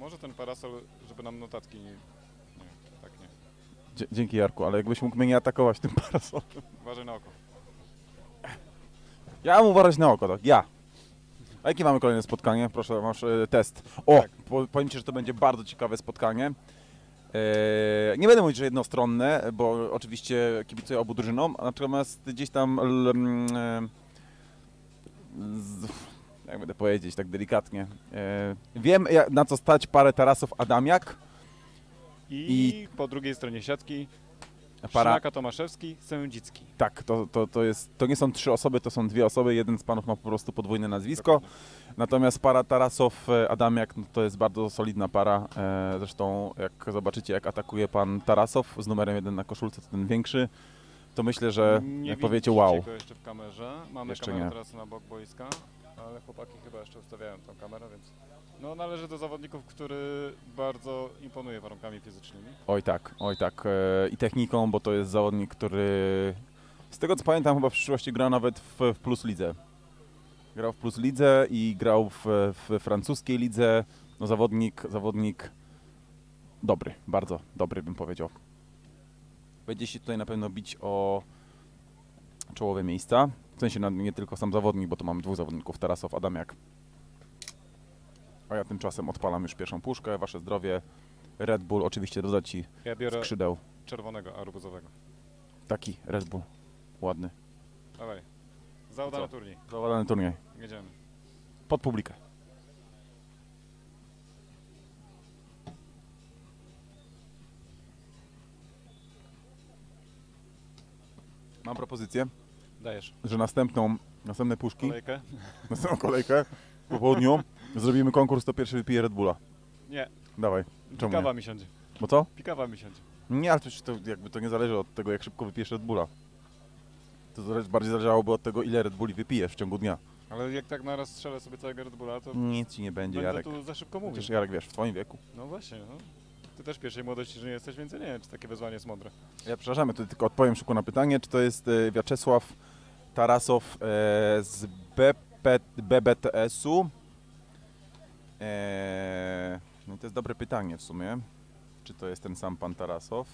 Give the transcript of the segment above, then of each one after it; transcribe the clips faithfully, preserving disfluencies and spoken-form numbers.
może ten parasol, żeby nam notatki nie... Nie, tak nie. Dzie dzięki Jarku, ale jakbyś mógł mnie nie atakować tym parasolem. Uważaj na oko. Ja mam uważać na oko, tak, ja. A jakie mamy kolejne spotkanie? Proszę, masz e, test. O, Tak. po, powiem Ci, że to będzie bardzo ciekawe spotkanie. E, nie będę mówić, że jednostronne, bo oczywiście kibicuję obu drużynom, natomiast gdzieś tam, l, m, e, z, jak będę powiedzieć tak delikatnie, e, wiem jak, na co stać parę Tarasów Adamiak. I, I po drugiej stronie siatki para, Szymaka Tomaszewski, Sędzicki. tak, to, to, to, jest, to nie są trzy osoby, to są dwie osoby, jeden z panów ma po prostu podwójne nazwisko. Dokładnie. Natomiast para Tarasow Adamiak no to jest bardzo solidna para. E, zresztą jak zobaczycie, jak atakuje pan Tarasow z numerem jeden na koszulce, to ten większy, to myślę, że Nie jak powiecie widzicie wow. go jeszcze w kamerze. Mamy Jeszcze kamerę nie. teraz na bok boiska, ale chłopaki chyba jeszcze ustawiają tą kamerę, więc no należy do zawodników, który bardzo imponuje warunkami fizycznymi. Oj tak, oj tak. E, I techniką, bo to jest zawodnik, który z tego co pamiętam chyba w przyszłości gra nawet w, w Plus Lidze. Grał w Plus Lidze i grał w, w francuskiej lidze. No zawodnik, zawodnik dobry, bardzo dobry bym powiedział. Będzie się tutaj na pewno bić o czołowe miejsca. W sensie no, nie tylko sam zawodnik, bo tu mamy dwóch zawodników, Tarasow, Adamiak. A ja tymczasem odpalam już pierwszą puszkę, wasze zdrowie. Red Bull oczywiście dodać ci Ja z biorę skrzydeł. czerwonego arbuzowego. Taki Red Bull, ładny. Dawaj, za udany Co? turniej. Zawalany turniej. Jedziemy. Pod publikę. Mam propozycję, Dajesz. że następną, następne puszki, Kolejkę? następną kolejkę po południu zrobimy konkurs, to pierwszy wypije Red Bulla. Nie. Dawaj. Czemu Pikawa nie? mi siądzie. Bo co? Pikawa mi siądzie. Nie, ale to, to jakby to nie zależy od tego, jak szybko wypijesz Red Bulla. To zależy, bardziej zależałoby od tego, ile Red Bulli wypijesz w ciągu dnia. Ale jak tak naraz strzelę sobie całego Red Bulla, to Nic ci nie będzie, będę Jarek. tu za szybko mówił. Przecież Jarek, wiesz, w twoim wieku. No właśnie, no. Ty też pierwszej młodości, że nie jesteś, więc ja nie wiem, czy takie wezwanie jest mądre. Ja przepraszam, to tylko odpowiem szybko na pytanie, czy to jest e, Wiaczesław Tarasow e, z B P, B B T S-u? E, no to jest dobre pytanie w sumie, czy to jest ten sam pan Tarasow?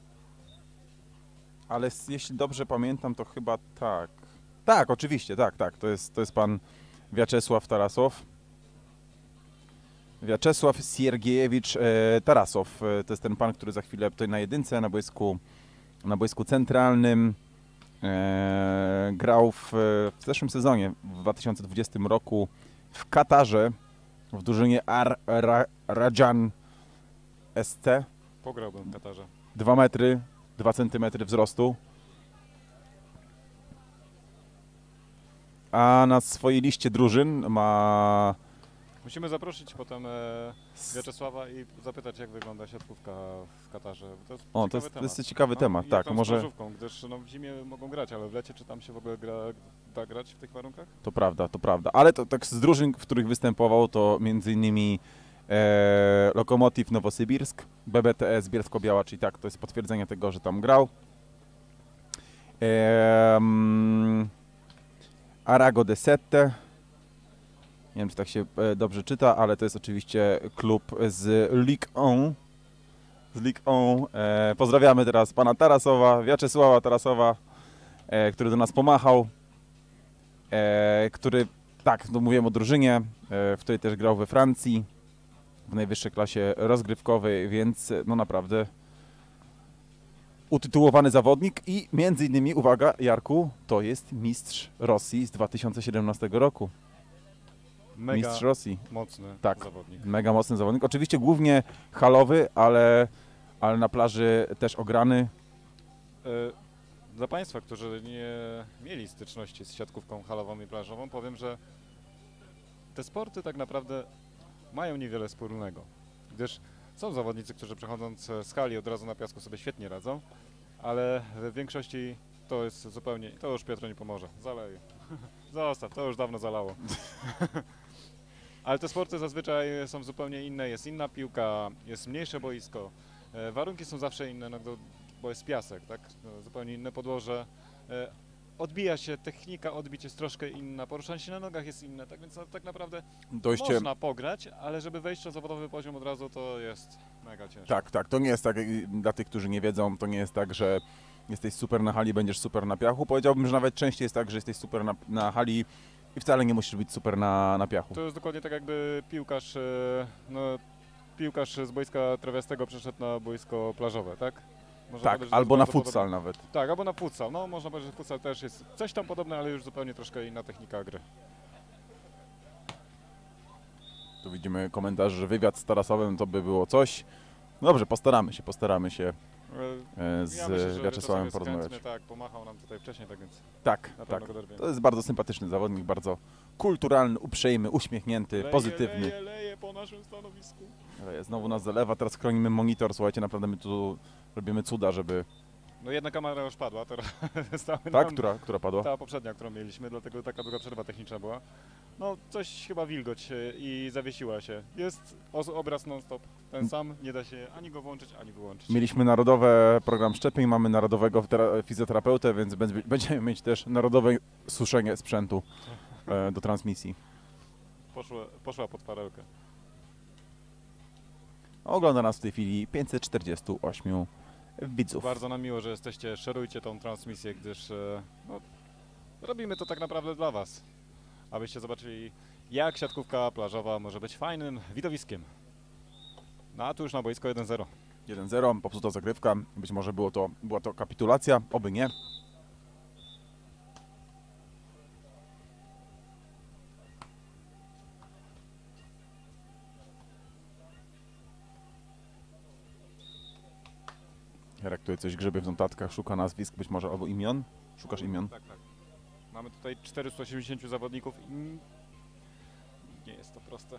Ale s- jeśli dobrze pamiętam, to chyba tak. Tak, oczywiście, tak, tak, to jest, to jest pan Wiaczesław Tarasow. Wiaczesław Siergiejewicz e, Tarasow. E, to jest ten pan, który za chwilę tutaj na jedynce, na boisku, na boisku centralnym e, grał w, w zeszłym sezonie, w dwa tysiące dwudziestym roku w Katarze w drużynie Ar Ra Rajan S C. Pograłbym w Katarze. dwa metry, dwa centymetry wzrostu. A na swojej liście drużyn ma... Musimy zaprosić potem e, Wiaczesława i zapytać, jak wygląda siatkówka w Katarze. To jest O, to ciekawy jest, to temat. jest ciekawy No, temat, i tak, jak tam z może... plażówką, gdyż no, w zimie mogą grać, ale w lecie czy tam się w ogóle gra, da grać w tych warunkach? To prawda, to prawda. Ale to tak z drużyn, w których występował, to między innymi e, Lokomotiv Nowosybirsk, B B T S Bielsko-Biała, czyli tak, to jest potwierdzenie tego, że tam grał. E, mm, Arago de Sette. Nie wiem, czy tak się e, dobrze czyta, ale to jest oczywiście klub z Ligue jeden. Z Ligue jeden. E, pozdrawiamy teraz pana Tarasowa, Wiaczesława Tarasowa, e, który do nas pomachał. E, który, tak, no mówiłem o drużynie, e, w której też grał we Francji, w najwyższej klasie rozgrywkowej, więc no naprawdę utytułowany zawodnik i między innymi, uwaga, Jarku, to jest mistrz Rosji z dwa tysiące siedemnastego roku. Mega Mistrz Rosji. mocny Tak. zawodnik. Mega mocny zawodnik. Oczywiście głównie halowy, ale, ale na plaży też ograny. E, Dla Państwa, którzy nie mieli styczności z siatkówką halową i plażową, powiem, że te sporty tak naprawdę mają niewiele wspólnego, gdyż są zawodnicy, którzy przechodząc z hali od razu na piasku sobie świetnie radzą, ale w większości to jest zupełnie, to już Piotr nie pomoże, zaleje. Zostaw, to już dawno zalało. Ale te sporty zazwyczaj są zupełnie inne, jest inna piłka, jest mniejsze boisko, e, warunki są zawsze inne, no, do, bo jest piasek, tak? No, zupełnie inne podłoże. E, odbija się technika, odbicie jest troszkę inna, poruszanie się na nogach jest inne, tak więc no, tak naprawdę Dojście... można pograć, ale żeby wejść na zawodowy poziom od razu, to jest mega ciężko. Tak, tak, to nie jest tak, y, dla tych, którzy nie wiedzą, to nie jest tak, że jesteś super na hali, będziesz super na piachu. Powiedziałbym, że nawet częściej jest tak, że jesteś super na, na hali i wcale nie musisz być super na, na piachu. To jest dokładnie tak jakby piłkarz, e, no, piłkarz z boiska trawiastego przeszedł na boisko plażowe, tak? Można Tak, powiedzieć, że to albo jest na bardzo futsal podobne. nawet. Tak, albo na futsal. No, można powiedzieć, że futsal też jest coś tam podobne, ale już zupełnie troszkę inna technika gry. Tu widzimy komentarz, że wywiad z Tarasowem to by było coś. No dobrze, postaramy się, postaramy się E, e, z ja myślę, że Wiaczesławem jest porozmawiać. chętny, tak, pomachał nam tutaj wcześniej, tak więc Tak, na tak. pewno go dorwiemy. To jest bardzo sympatyczny zawodnik, bardzo kulturalny, uprzejmy, uśmiechnięty, Leje, pozytywny. Leje, leje po naszym stanowisku. Ale znowu nas zalewa, teraz chronimy monitor, słuchajcie, naprawdę my tu robimy cuda, żeby... No jedna kamera już padła, teraz stały Tak, nam która, która padła? ta poprzednia, którą mieliśmy, dlatego taka długa przerwa techniczna była. No coś chyba wilgoć e, i zawiesiła się. Jest os- obraz non-stop, ten sam, nie da się ani go włączyć, ani wyłączyć. Mieliśmy narodowy program szczepień, mamy narodowego tera- fizjoterapeutę, więc będzie- będziemy mieć też narodowe suszenie sprzętu e, do transmisji. Poszła, poszła pod farelkę. Ogląda nas w tej chwili pięćset czterdzieści osiem widzów. Bardzo nam miło, że jesteście, szerujcie tą transmisję, gdyż e, no, robimy to tak naprawdę dla Was, abyście zobaczyli, jak siatkówka plażowa może być fajnym widowiskiem. No a tu już na boisko jeden zero. jeden zero, popsuta zagrywka, być może było to, była to kapitulacja, oby nie. Jarek tutaj coś grzebie w notatkach, szuka nazwisk, być może albo imion. Szukasz imion? Tak, tak. Mamy tutaj czterysta osiemdziesiąt zawodników i nie jest to proste.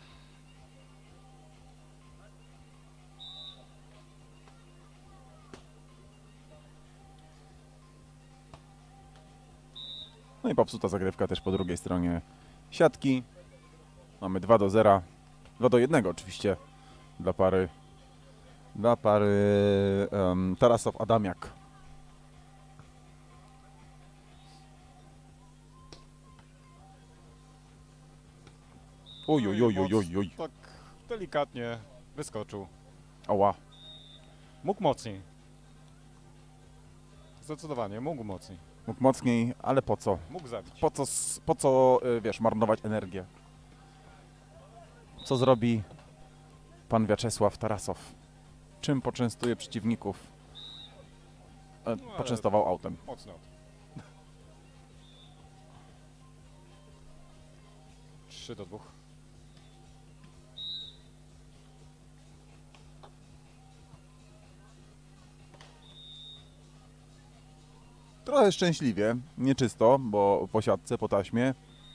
No i popsuta zagrywka też po drugiej stronie siatki. Mamy dwa do zera. dwa do jednego oczywiście dla pary dla pary um, Tarasow-Adamiak. Oj, oj, oj, oj, oj, oj. Tak delikatnie wyskoczył. Ała. Mógł mocniej. Zdecydowanie, mógł mocniej. Mógł mocniej, ale po co? Mógł zabić. Po co, s- po co y, wiesz, marnować energię? Co zrobi pan Wiaczesław Tarasow? Czym poczęstuje przeciwników? E, No, ale- poczęstował autem. Mocno. trzy do dwóch. Trochę szczęśliwie, nieczysto, bo po siatce, po taśmie.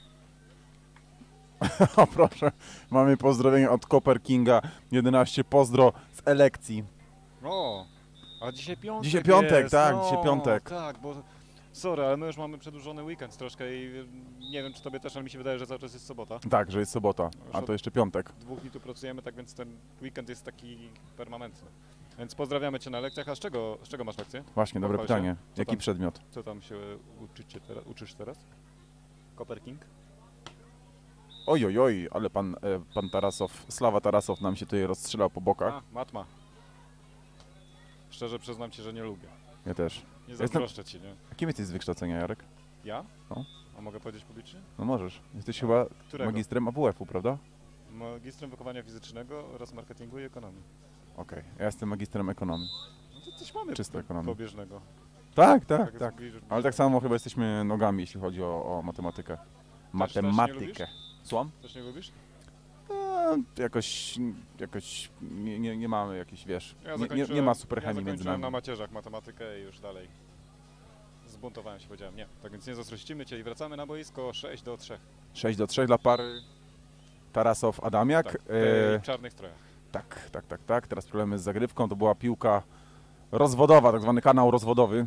O proszę, mamy pozdrowienie od Copper Kinga jedenaście, pozdro z elekcji. O, a dzisiaj piątek Dzisiaj piątek, jest. tak, no, dzisiaj piątek. Tak, bo sorry, ale my już mamy przedłużony weekend troszkę i y, nie wiem czy tobie też, ale mi się wydaje, że cały czas jest sobota. Tak, że jest sobota, a to jeszcze piątek. Dwóch dni tu pracujemy, tak więc ten weekend jest taki permanentny. Więc pozdrawiamy Cię na lekcjach. A z czego, z czego masz lekcję? Właśnie, dobre Pochwal się. pytanie. Co Jaki tam? przedmiot? Co tam się uczycie teraz, uczysz teraz? Copper King? Oj, oj, oj, ale pan, e, pan Tarasow, Slawa Tarasow nam się tutaj rozstrzelał po bokach. A, matma. Szczerze przyznam Ci, że nie lubię. Ja też. Nie Jestem- zazdroszczę Ci, nie? Jakim jesteś z wykształcenia, Jarek? Ja? No. A mogę powiedzieć publicznie? No możesz. Jesteś chyba Którego? magistrem A W F-u, prawda? Magistrem wychowania fizycznego oraz marketingu i ekonomii. Okej, ja jestem magistrem ekonomii. No to coś mamy Czysta po- ekonomia. pobieżnego. Tak, tak, jest tak. bliżej- Ale tak samo chyba jesteśmy nogami, jeśli chodzi o, o matematykę. też nie Matematykę. Słucham? Też nie lubisz? E, jakoś, jakoś nie, nie, nie mamy jakiejś, wiesz, Ja nie, nie, zakończyłem- nie ma super ja chemii między zakończyłem nami. na macierzach matematykę i już dalej zbuntowałem się, powiedziałem nie. Tak więc nie zazdrościmy Cię i wracamy na boisko sześć do trzech. sześć do trzech dla pary Tarasow-Adamiak. Tak, E, w czarnych strojach. tak, tak, tak, tak. Teraz problemy z zagrywką. To była piłka rozwodowa, tak zwany kanał rozwodowy.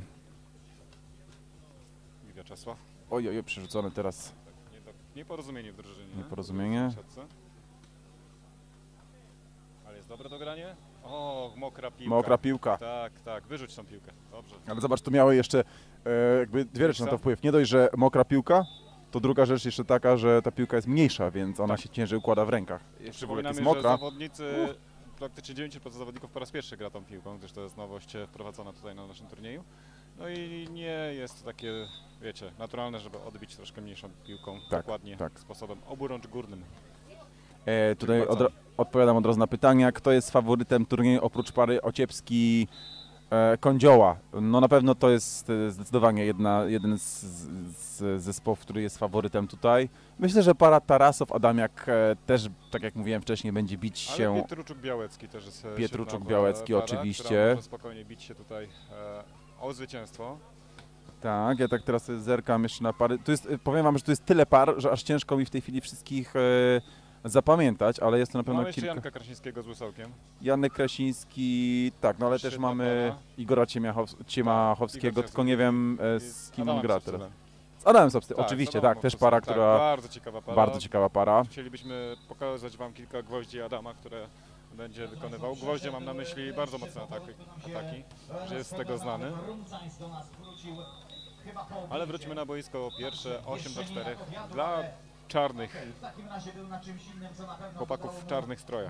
I Wiaczesław. Oj, oj, oj, przerzucone teraz. Tak, nie do, nieporozumienie w drużynie. Nieporozumienie. W siatce. Ale jest dobre dogranie. O, mokra piłka. Mokra piłka. Tak, tak, wyrzuć tą piłkę. Dobrze. Ale zobacz, tu miały jeszcze e, jakby dwie rzeczy na to wpływ. Nie dość, że mokra piłka, to druga rzecz jeszcze taka, że ta piłka jest mniejsza, więc ona Tak. się ciężej układa w rękach. Jeszcze w ogóle jak Przypominamy, jest że mokra. zawodnicy, praktycznie dziewięćdziesiąt procent zawodników po raz pierwszy gra tą piłką, gdyż to jest nowość e, wprowadzona tutaj na naszym turnieju. No i nie jest to takie, wiecie, naturalne, żeby odbić troszkę mniejszą piłką, Tak, dokładnie tak. sposobem oburącz górnym. E, tutaj Bardzo. od, odpowiadam od razu na pytania. Kto jest faworytem turnieju oprócz pary Ociepski e, Kądzioła? No na pewno to jest e, zdecydowanie jedna, jeden z, z zespołów, który jest faworytem tutaj. Myślę, że para Tarasow-Adamiak e, też, tak jak mówiłem wcześniej, będzie bić się. Ale Pietruczuk-Białecki też jest e, Pietruczuk świetna Białecki, para, oczywiście. która może spokojnie bić się tutaj e, o zwycięstwo. Tak, ja tak teraz sobie zerkam jeszcze na pary. Tu jest, powiem wam, że tu jest tyle par, że aż ciężko mi w tej chwili wszystkich e, zapamiętać, ale jest to na pewno Mamy jeszcze kilka. Janka Krasińskiego z Łysołkiem. Janek Krasiński, tak, no ale też Świetna mamy para. Igora Ciemachows- Ciemachowskiego, Igor tylko nie wiem e, I z kim Adamem on gra Sobstylem. teraz. Z Adamem Sobstylem, Tak, oczywiście, z Adamem tak, też Sobstylem, para, tak, która bardzo ciekawa para. bardzo ciekawa para. Chcielibyśmy pokazać wam kilka gwoździ Adama, które będzie wykonywał. Gwoździe mam na myśli bardzo mocne ataki, ataki że jest z tego znany. Ale wróćmy na boisko pierwsze, osiem do czterech dla czarnych chłopaków w czarnych strojach.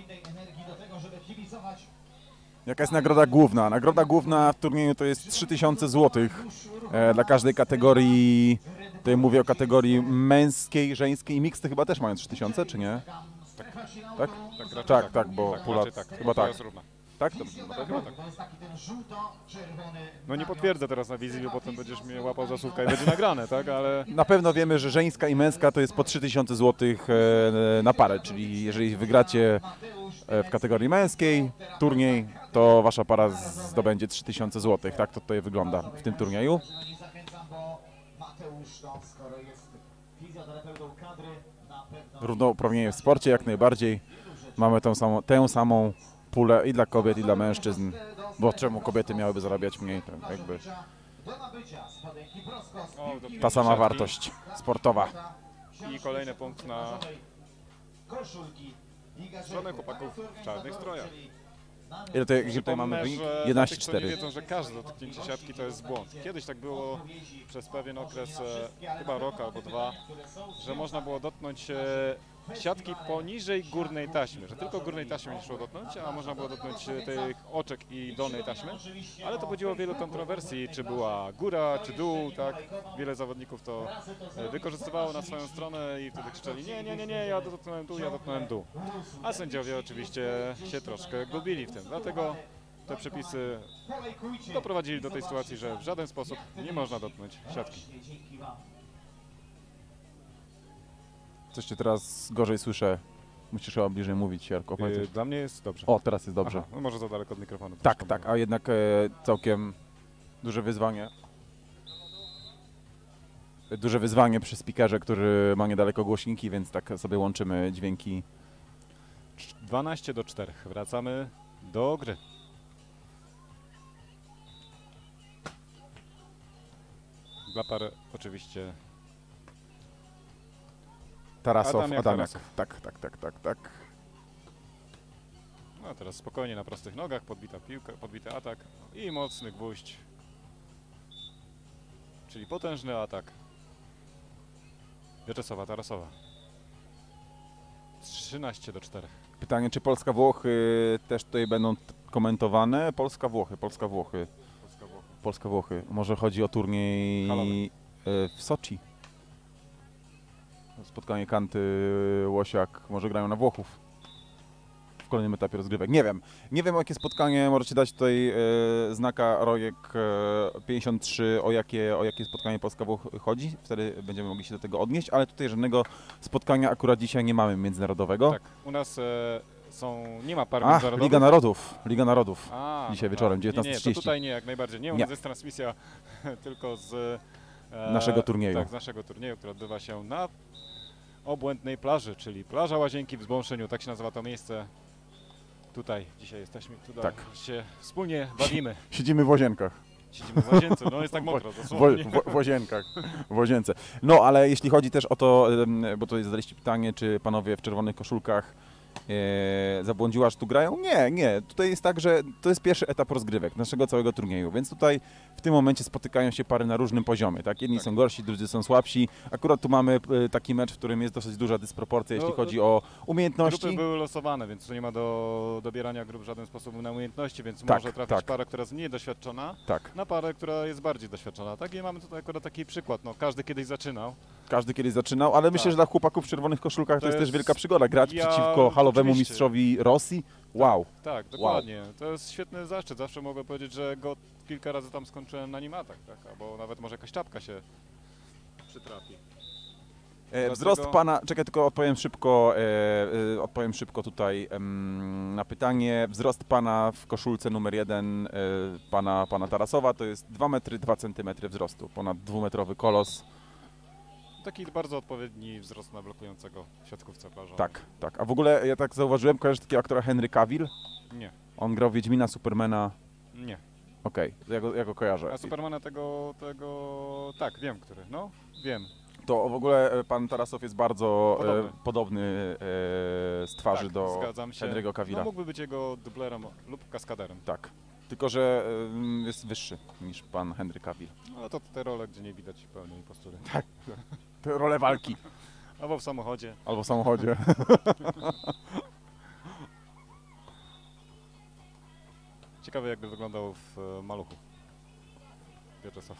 Jaka jest nagroda główna? Nagroda główna w turnieju to jest trzy tysiące złotych e, dla każdej kategorii. Tutaj mówię o kategorii męskiej, żeńskiej i miksty chyba też mają trzy tysiące, czy nie? Tak? Tak, raczej Tak, tak, bo tak, pula- raczej tak. chyba To tak. jest równa. Tak? To, no to chyba tak. To jest taki ten żółto-czerwony. No nie potwierdzę teraz na wizji, bo potem będziesz mnie łapał za słówka i będzie nagrane, tak? Ale Na pewno wiemy, że żeńska i męska to jest po trzy tysiące złotych e, na parę, czyli jeżeli wygracie e, w kategorii męskiej turniej, to wasza para zdobędzie trzy tysiące złotych. Tak to tutaj wygląda w tym turnieju. Nie zachęcam, bo Mateusz, no, skoro jest fizjoterapeutą kadry, na pewno... Równouprawnienie w sporcie jak najbardziej. Mamy tą samą, tę samą pulę i dla kobiet, i dla mężczyzn. Bo czemu kobiety miałyby zarabiać mniej? To jakby Do nabycia spodenki Proskos, O, to ta sama siatki. wartość sportowa. I kolejny punkt na koszulki Liga stronę chłopaków w czarnych strojach. Ile tutaj, gdzie tutaj mamy Przypomnę, wynik? że dla jedenaście tych, co nie cztery. wiedzą, że każde dotknięcie siatki to jest błąd. Kiedyś tak było przez pewien okres, e, chyba rok albo dwa, że można było dotknąć e, siatki poniżej górnej taśmy, że tylko górnej taśmy nie szło dotknąć, a można było dotknąć e, tych oczek i dolnej taśmy, ale to budziło wiele kontrowersji, czy była góra, czy dół, tak? Wiele zawodników to e, wykorzystywało na swoją stronę i wtedy krzyczeli nie, nie, nie, nie, ja dotknąłem dół, ja dotknąłem dół. A sędziowie oczywiście się troszkę gubili w tym, dlatego te przepisy doprowadzili do tej sytuacji, że w żaden sposób nie można dotknąć siatki. Coś cię teraz gorzej słyszę. Musisz chyba bliżej mówić, Jarko. Yy, Pamiętasz? dla mnie jest dobrze. O, teraz jest dobrze. Aha, no może za daleko od mikrofonu. Tak, troszkę tak, a jednak e, całkiem duże wyzwanie. Duże wyzwanie przy speakerze, który ma niedaleko głośniki, więc tak sobie łączymy dźwięki. dwanaście do czterech. Wracamy do gry. Dla par oczywiście Tarasow, Adamiak, Adamiak. Tarasow. Tak, tak, tak, tak, tak. no teraz spokojnie na prostych nogach, podbita piłka, podbity atak i mocny gwóźdź. Czyli potężny atak Wiaczesława Tarasowa. trzynaście do czterech. Pytanie, czy Polska-Włochy też tutaj będą t- komentowane? Polska-Włochy, Polska-Włochy, Polska Włochy. Polska-Włochy. Może chodzi o turniej Halowy. e, w Soczi. Spotkanie Kanty, Łosiak, może grają na Włochów w kolejnym etapie rozgrywek. Nie wiem. Nie wiem, o jakie spotkanie możecie dać tutaj e, znaka Rojek e, pięćdziesiąt trzy, o jakie, o jakie spotkanie Polska-Włochy chodzi. Wtedy będziemy mogli się do tego odnieść, ale tutaj żadnego spotkania akurat dzisiaj nie mamy międzynarodowego. Tak, u nas e, są, nie ma par Ach, międzynarodowych. Liga Narodów. Liga Narodów. A, Dzisiaj no wieczorem, tak. dziewiętnaście Nie, nie, trzydzieści. to tutaj nie, jak najbardziej. Nie, u Nie. nas jest transmisja tylko z e, Naszego turnieju. Tak, z naszego turnieju, który odbywa się na Obłędnej Plaży, czyli plaża Łazienki w Zbąszyniu, tak się nazywa to miejsce. Tutaj dzisiaj jesteśmy, tutaj Tak. się wspólnie bawimy. Siedzimy w łazienkach. Siedzimy w łazience, no jest tak mokro, W, dosłownie. w, w łazienkach, w łazience. No, ale jeśli chodzi też o to, em, bo tutaj zadaliście pytanie, czy panowie w czerwonych koszulkach e, zabłądziła, że tu grają? Nie, nie. Tutaj jest tak, że to jest pierwszy etap rozgrywek naszego całego turnieju, więc tutaj w tym momencie spotykają się pary na różnym poziomie, tak? Jedni Tak. są gorsi, drudzy są słabsi. Akurat tu mamy e, taki mecz, w którym jest dosyć duża dysproporcja, jeśli No, chodzi o Grupy umiejętności. były losowane, więc tu nie ma do dobierania grup w żaden sposób na umiejętności, więc Tak, może trafić tak. para, która jest mniej doświadczona, Tak, na parę, która jest bardziej doświadczona. Tak, i mamy tutaj akurat taki przykład. No, każdy kiedyś zaczynał. każdy kiedyś zaczynał, ale myślę, Tak. że dla chłopaków w czerwonych koszulkach to, To jest, jest- też wielka przygoda. Grać Ja- przeciwko halowemu oczywiście. mistrzowi Rosji? Wow. Tak, dokładnie. To jest świetny zaszczyt. Zawsze mogę powiedzieć, że go kilka razy tam skończyłem na nim atak, tak? Albo nawet może jakaś czapka się przytrafi. E, Dlatego- Wzrost pana, czekaj, tylko odpowiem szybko, e, e, odpowiem szybko tutaj em, na pytanie. Wzrost pana w koszulce numer jeden, e, pana, pana Tarasowa, to jest dwa metry dwa centymetry wzrostu, ponad dwumetrowy kolos. Taki bardzo odpowiedni wzrost na blokującego siatkówce plażowej. Tak, tak. A w ogóle ja tak zauważyłem, kojarzysz takiego aktora Henry Cavill? Nie, On grał Wiedźmina, Supermana. nie. Okej, ja, go, ja go kojarzę. A Supermana tego, tego, tak, wiem, który, no, wiem. To w ogóle e, pan Tarasow jest bardzo Podobny. podobny, e, podobny e, z twarzy tak, do zgadzam się. Henry'ego Cavilla. No, mógłby być jego dublerem lub kaskaderem. Tak. Tylko, że e, jest wyższy niż pan Henry Cavill. No to te role, gdzie nie widać pełnej postury. Te role walki. Albo w samochodzie. Albo w samochodzie. Ciekawe, jakby wyglądał w e, Maluchu. Wiaczesław.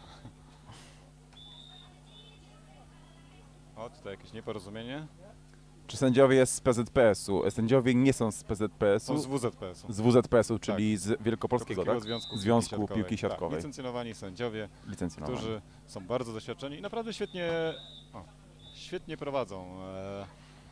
O, tutaj jakieś nieporozumienie. Czy sędziowie z P Z P S-u? Sędziowie nie są z P Z P Są S-u, z W Z P S-u. z W Z P S-u, czyli z Wielkopolskiego, tak? Związku, Związku Piłki Piłki Siatkowej. Siatkowej. Tak, licencjonowani sędziowie, Licencjonowani. którzy są bardzo doświadczeni i naprawdę świetnie, o, świetnie prowadzą e,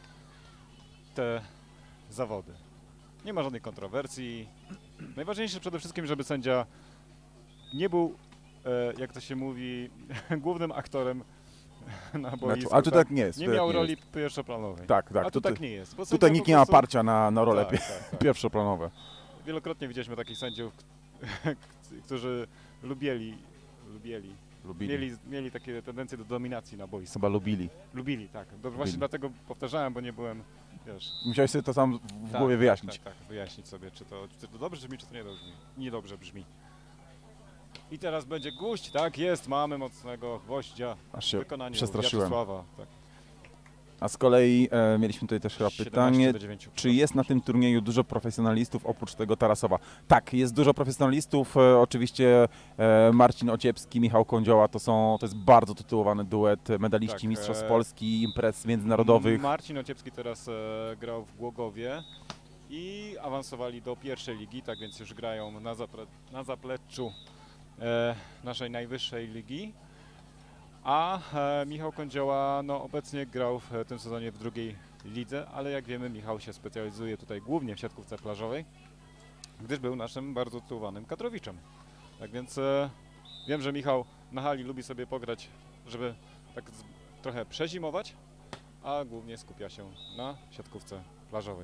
te zawody. Nie ma żadnych kontrowersji. Najważniejsze przede wszystkim, żeby sędzia nie był, e, jak to się mówi, głównym aktorem na boisku. Ale tu tak nie jest. Nie tu tak miał nie roli jest. pierwszoplanowej. Tak, tak. A tu Tutaj, tak nie jest. Bo tutaj sędzia nikt po nie ma prostu- parcia na, na role Tak, tak, tak. pierwszoplanowe. Wielokrotnie widzieliśmy takich sędziów, którzy lubieli, lubieli, Lubili. mieli, mieli takie tendencje do dominacji na boisku. Chyba lubili. Lubili, tak. Dobrze, Lubili. właśnie dlatego powtarzałem, bo nie byłem, wiesz... Musiałeś sobie to sam w, w tak, głowie tak, wyjaśnić. Tak, tak, wyjaśnić sobie, czy to, czy to dobrze brzmi, czy to niedobrze brzmi. Niedobrze brzmi. I teraz będzie gwóźdź, tak jest, mamy mocnego gwoździa Aż w się wykonaniu przestraszyłem. Wiaczesława. Tak. A z kolei e, mieliśmy tutaj też chyba siedemnaście pytanie, do dziewięciu. czy jest na tym turnieju dużo profesjonalistów oprócz tego Tarasowa? Tak, jest dużo profesjonalistów. E, oczywiście e, Marcin Ociepski, Michał Kądzioła to są, to jest bardzo tytułowany duet, medaliści Tak, Mistrzostw e, Polski, imprez międzynarodowych. Marcin Ociepski teraz e, grał w Głogowie i awansowali do pierwszej ligi, tak więc już grają na, zapre, na zapleczu e, naszej najwyższej ligi. A e, Michał Kądzioła no, obecnie grał w tym sezonie w drugiej lidze, ale jak wiemy Michał się specjalizuje tutaj głównie w siatkówce plażowej, gdyż był naszym bardzo tytułowanym kadrowiczem. Tak więc e, wiem, że Michał na hali lubi sobie pograć, żeby tak z, trochę przezimować, a głównie skupia się na siatkówce plażowej.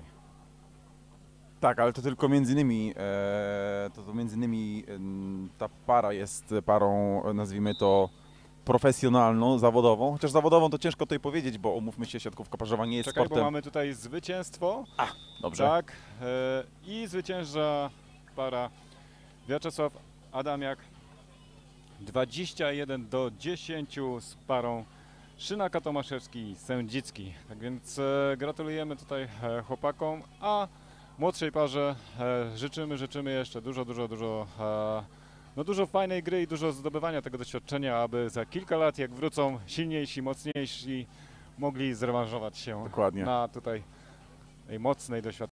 Tak, ale to tylko między innymi, e, to, to między innymi em, ta para jest parą, nazwijmy to, profesjonalną, zawodową. Chociaż zawodową to ciężko tutaj powiedzieć, bo umówmy się, siatkówka plażowa nie jest Czekaj, bo sportem. mamy tutaj zwycięstwo. Dobrze. Tak. E, I zwycięża para Wiaczesław Adamiak dwadzieścia jeden do dziesięciu z parą Szynaka Tomaszewski i Sędzicki. Tak więc e, gratulujemy tutaj e, chłopakom, a młodszej parze e, życzymy, życzymy jeszcze dużo, dużo, dużo e, no dużo fajnej gry i dużo zdobywania tego doświadczenia, aby za kilka lat, jak wrócą silniejsi, mocniejsi, mogli zrewanżować się Dokładnie. na tutaj tej mocnej, doświadczonej